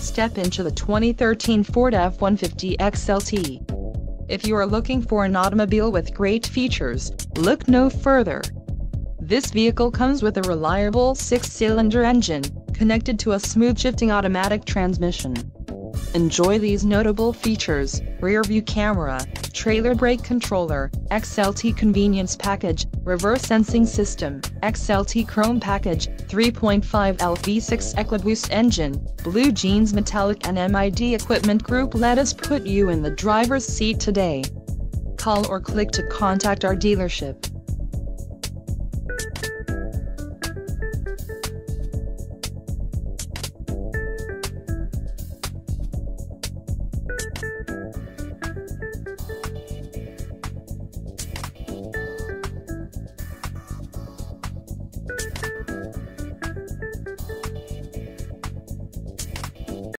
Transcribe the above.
Step into the 2013 Ford F-150 XLT. If you are looking for an automobile with great features, look no further. This vehicle comes with a reliable 6-cylinder engine, connected to a smooth-shifting automatic transmission. Enjoy these notable features: rear-view camera, trailer brake controller, XLT convenience package, reverse sensing system, XLT chrome package, 3.5L V6 EcoBoost engine, blue jeans metallic and MID equipment group. Let us put you in the driver's seat today. Call or click to contact our dealership.